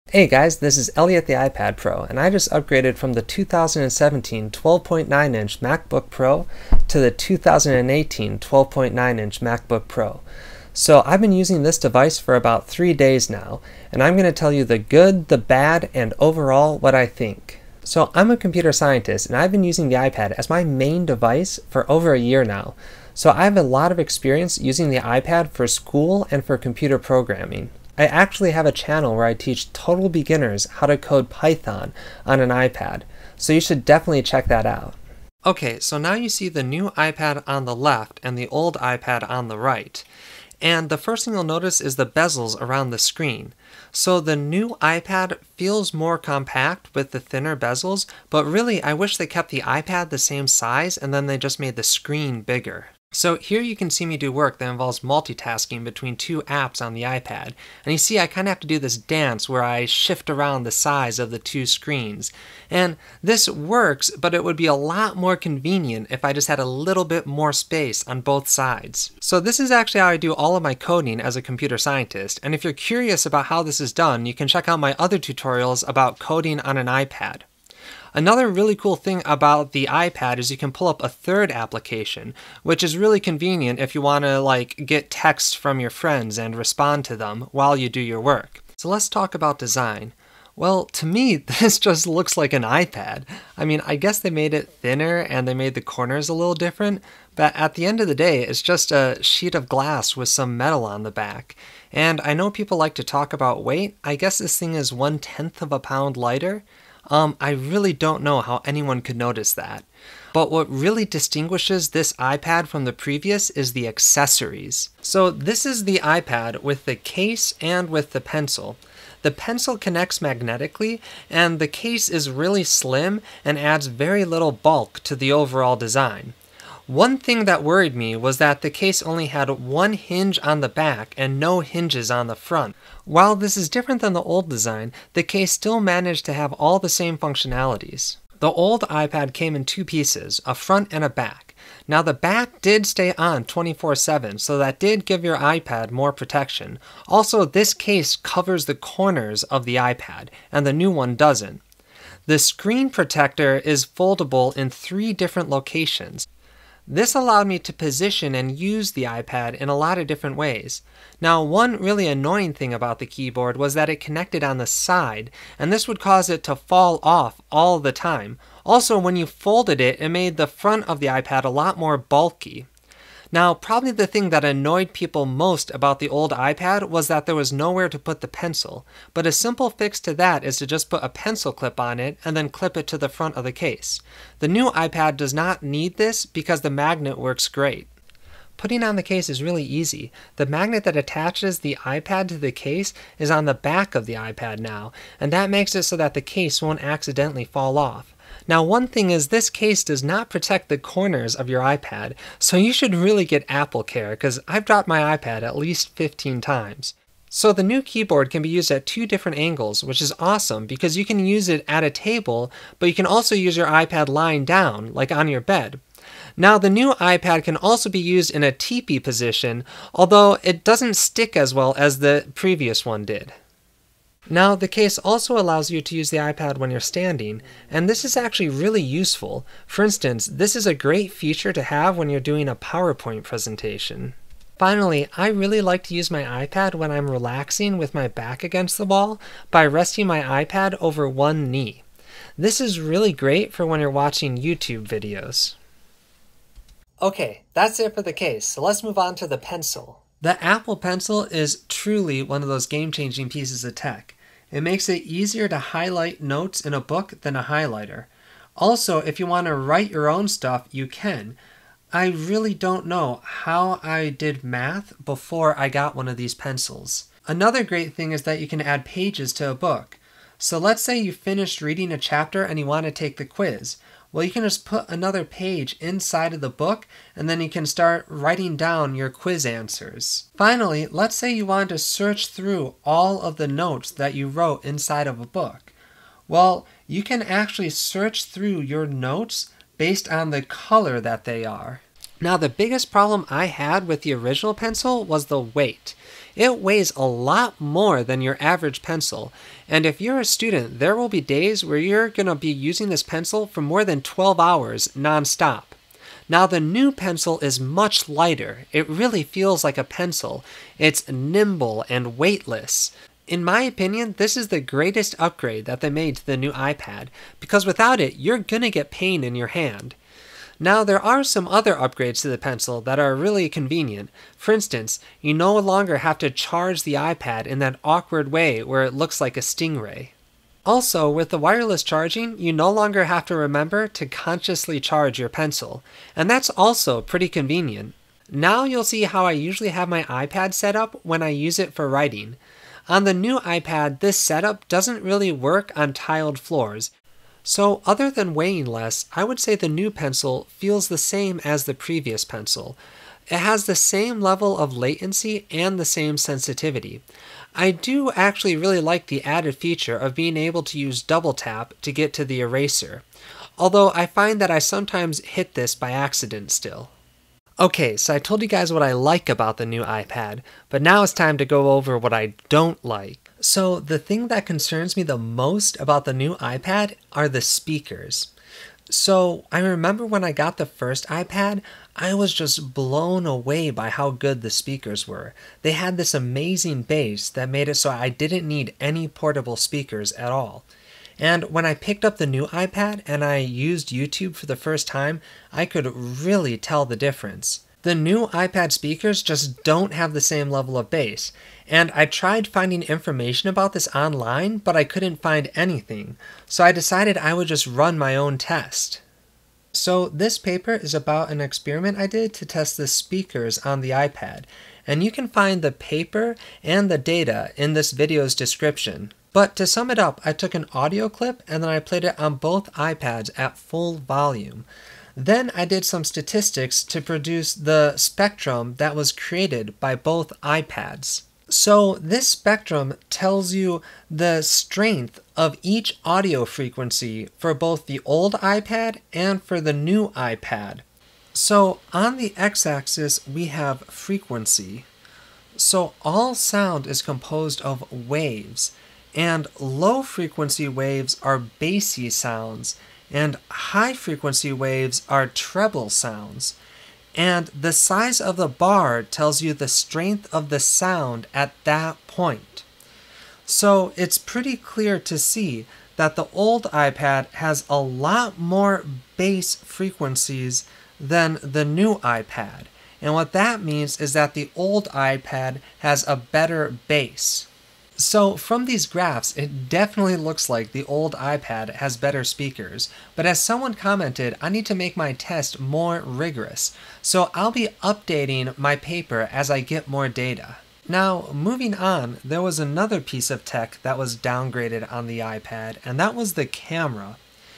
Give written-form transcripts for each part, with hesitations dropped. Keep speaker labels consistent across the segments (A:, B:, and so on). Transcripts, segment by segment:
A: Hey guys, this is Elliot the iPad Pro, and I just upgraded from the 2017 12.9-inch MacBook Pro to the 2018 12.9-inch MacBook Pro. So I've been using this device for about 3 days now, and I'm going to tell you the good, the bad, and overall what I think. So I'm a computer scientist, and I've been using the iPad as my main device for over a year now. So I have a lot of experience using the iPad for school and for computer programming. I actually have a channel where I teach total beginners how to code Python on an iPad, so you should definitely check that out. Okay, so now you see the new iPad on the left and the old iPad on the right. And the first thing you'll notice is the bezels around the screen. So the new iPad feels more compact with the thinner bezels, but really I wish they kept the iPad the same size and then they just made the screen bigger. So here you can see me do work that involves multitasking between two apps on the iPad. And you see I kind of have to do this dance where I shift around the size of the two screens. And this works, but it would be a lot more convenient if I just had a little bit more space on both sides. So this is actually how I do all of my coding as a computer scientist. And if you're curious about how this is done, you can check out my other tutorials about coding on an iPad. Another really cool thing about the iPad is you can pull up a third application, which is really convenient if you want to get text from your friends and respond to them while you do your work. So let's talk about design. Well, to me, this just looks like an iPad. I mean, I guess they made it thinner and they made the corners a little different, but at the end of the day, it's just a sheet of glass with some metal on the back. And I know people like to talk about weight. I guess this thing is 1/10 of a pound lighter. I really don't know how anyone could notice that. But what really distinguishes this iPad from the previous is the accessories. So this is the iPad with the case and with the pencil. The pencil connects magnetically, and the case is really slim and adds very little bulk to the overall design. One thing that worried me was that the case only had one hinge on the back and no hinges on the front. While this is different than the old design, the case still managed to have all the same functionalities. The old iPad came in two pieces, a front and a back. Now the back did stay on 24/7, so that did give your iPad more protection. Also, this case covers the corners of the iPad, and the new one doesn't. The screen protector is foldable in 3 different locations. This allowed me to position and use the iPad in a lot of different ways. Now, one really annoying thing about the keyboard was that it connected on the side, and this would cause it to fall off all the time. Also, when you folded it, it made the front of the iPad a lot more bulky. Now, probably the thing that annoyed people most about the old iPad was that there was nowhere to put the pencil, but a simple fix to that is to just put a pencil clip on it and then clip it to the front of the case. The new iPad does not need this because the magnet works great. Putting on the case is really easy. The magnet that attaches the iPad to the case is on the back of the iPad now, and that makes it so that the case won't accidentally fall off. Now, one thing is this case does not protect the corners of your iPad, so you should really get Apple Care, because I've dropped my iPad at least 15 times. So the new keyboard can be used at 2 different angles, which is awesome because you can use it at a table, but you can also use your iPad lying down, like on your bed. Now, the new iPad can also be used in a teepee position, although it doesn't stick as well as the previous one did. Now, the case also allows you to use the iPad when you're standing, and this is actually really useful. For instance, this is a great feature to have when you're doing a PowerPoint presentation. Finally, I really like to use my iPad when I'm relaxing with my back against the wall by resting my iPad over one knee. This is really great for when you're watching YouTube videos. Okay, that's it for the case, so let's move on to the pencil. The Apple Pencil is truly one of those game-changing pieces of tech. It makes it easier to highlight notes in a book than a highlighter. Also, if you want to write your own stuff, you can. I really don't know how I did math before I got one of these pencils. Another great thing is that you can add pages to a book. So let's say you finished reading a chapter and you want to take the quiz. Well, you can just put another page inside of the book, and then you can start writing down your quiz answers. Finally, let's say you want to search through all of the notes that you wrote inside of a book. Well, you can actually search through your notes based on the color that they are. Now, the biggest problem I had with the original pencil was the weight. It weighs a lot more than your average pencil, and if you're a student, there will be days where you're going to be using this pencil for more than 12 hours nonstop. Now, the new pencil is much lighter. It really feels like a pencil. It's nimble and weightless. In my opinion, this is the greatest upgrade that they made to the new iPad, because without it, you're going to get pain in your hand. Now, there are some other upgrades to the pencil that are really convenient. For instance, you no longer have to charge the iPad in that awkward way where it looks like a stingray. Also, with the wireless charging, you no longer have to remember to consciously charge your pencil, and that's also pretty convenient. Now you'll see how I usually have my iPad set up when I use it for writing. On the new iPad, this setup doesn't really work on tiled floors. So other than weighing less, I would say the new pencil feels the same as the previous pencil. It has the same level of latency and the same sensitivity. I do actually really like the added feature of being able to use double tap to get to the eraser, although I find that I sometimes hit this by accident still. Okay, so I told you guys what I like about the new iPad, but now it's time to go over what I don't like. So the thing that concerns me the most about the new iPad are the speakers. So I remember when I got the first iPad, I was just blown away by how good the speakers were. They had this amazing bass that made it so I didn't need any portable speakers at all. And when I picked up the new iPad and I used YouTube for the first time, I could really tell the difference. The new iPad speakers just don't have the same level of bass, and I tried finding information about this online, but I couldn't find anything, so I decided I would just run my own test. So this paper is about an experiment I did to test the speakers on the iPad, and you can find the paper and the data in this video's description. But to sum it up, I took an audio clip and then I played it on both iPads at full volume. Then I did some statistics to produce the spectrum that was created by both iPads. So this spectrum tells you the strength of each audio frequency for both the old iPad and for the new iPad. So on the x-axis we have frequency. So all sound is composed of waves, and low frequency waves are bassy sounds, and high frequency waves are treble sounds. And the size of the bar tells you the strength of the sound at that point. So it's pretty clear to see that the old iPad has a lot more bass frequencies than the new iPad. And what that means is that the old iPad has a better bass. So from these graphs, it definitely looks like the old iPad has better speakers, but as someone commented, I need to make my test more rigorous, so I'll be updating my paper as I get more data. Now, moving on, there was another piece of tech that was downgraded on the iPad, and that was the camera.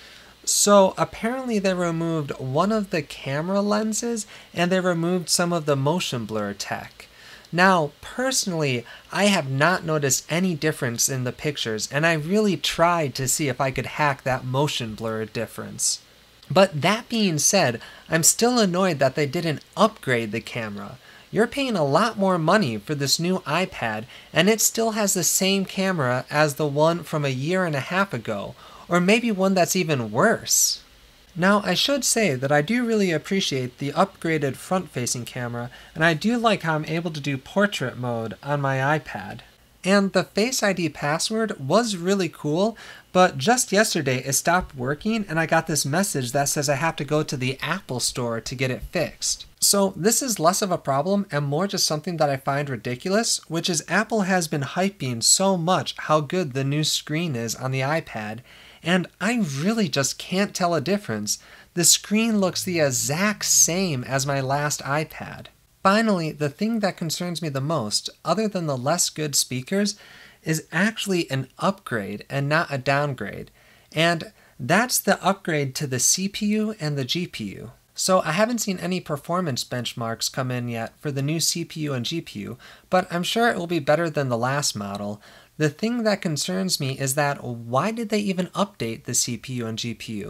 A: So apparently they removed one of the camera lenses, and they removed some of the motion blur tech. Now, personally, I have not noticed any difference in the pictures, and I really tried to see if I could hack that motion blur difference. But that being said, I'm still annoyed that they didn't upgrade the camera. You're paying a lot more money for this new iPad, and it still has the same camera as the one from a year and a half ago, or maybe one that's even worse. Now, I should say that I do really appreciate the upgraded front-facing camera, and I do like how I'm able to do portrait mode on my iPad. And the Face ID password was really cool, but just yesterday it stopped working and I got this message that says I have to go to the Apple Store to get it fixed. So this is less of a problem and more just something that I find ridiculous, which is Apple has been hyping so much how good the new screen is on the iPad, and I really just can't tell a difference. The screen looks the exact same as my last iPad. Finally, the thing that concerns me the most, other than the less good speakers, is actually an upgrade and not a downgrade. And that's the upgrade to the CPU and the GPU. So I haven't seen any performance benchmarks come in yet for the new CPU and GPU, but I'm sure it will be better than the last model. The thing that concerns me is that why did they even update the CPU and GPU?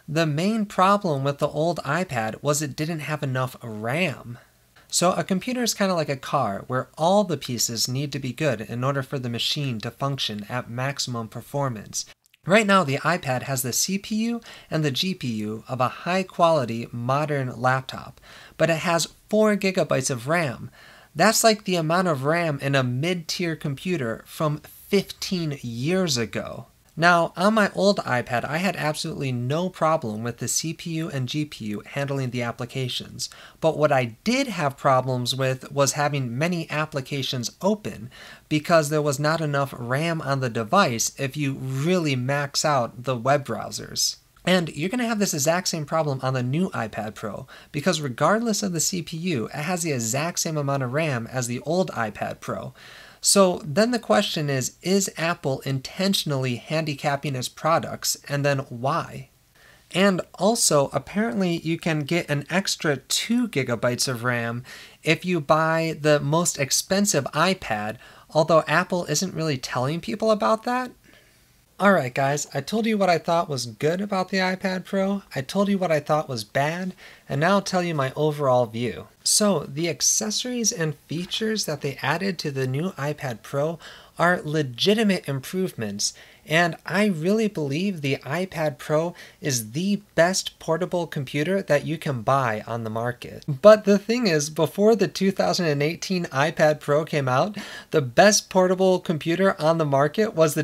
A: The main problem with the old iPad was it didn't have enough RAM. So a computer is kind of like a car where all the pieces need to be good in order for the machine to function at maximum performance. Right now the iPad has the CPU and the GPU of a high quality modern laptop, but it has 4 gigabytes of RAM. That's like the amount of RAM in a mid-tier computer from 15 years ago. Now, on my old iPad, I had absolutely no problem with the CPU and GPU handling the applications. But what I did have problems with was having many applications open because there was not enough RAM on the device if you really max out the web browsers. And you're going to have this exact same problem on the new iPad Pro because regardless of the CPU, it has the exact same amount of RAM as the old iPad Pro. So then the question is Apple intentionally handicapping its products, and then why? And also, apparently you can get an extra 2 gigabytes of RAM if you buy the most expensive iPad, although Apple isn't really telling people about that. Alright guys, I told you what I thought was good about the iPad Pro, I told you what I thought was bad, and now I'll tell you my overall view. So, the accessories and features that they added to the new iPad Pro are legitimate improvements, and I really believe the iPad Pro is the best portable computer that you can buy on the market. But the thing is, before the 2018 iPad Pro came out, the best portable computer on the market was the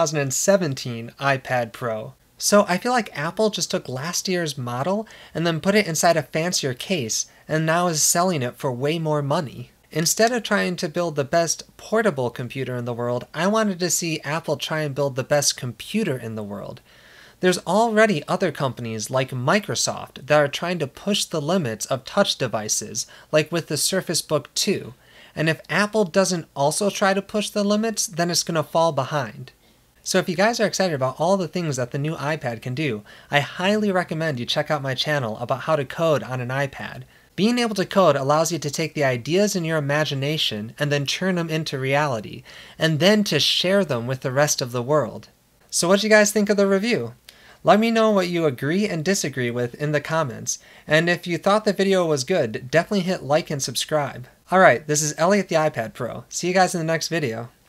A: 2017 iPad Pro. So I feel like Apple just took last year's model and then put it inside a fancier case and now is selling it for way more money. Instead of trying to build the best portable computer in the world, I wanted to see Apple try and build the best computer in the world. There's already other companies like Microsoft that are trying to push the limits of touch devices, like with the Surface Book 2. And if Apple doesn't also try to push the limits, then it's going to fall behind. So if you guys are excited about all the things that the new iPad can do, I highly recommend you check out my channel about how to code on an iPad. Being able to code allows you to take the ideas in your imagination and then turn them into reality, and then to share them with the rest of the world. So what do you guys think of the review? Let me know what you agree and disagree with in the comments, and if you thought the video was good, definitely hit like and subscribe. Alright, this is Elliot the iPad Pro. See you guys in the next video.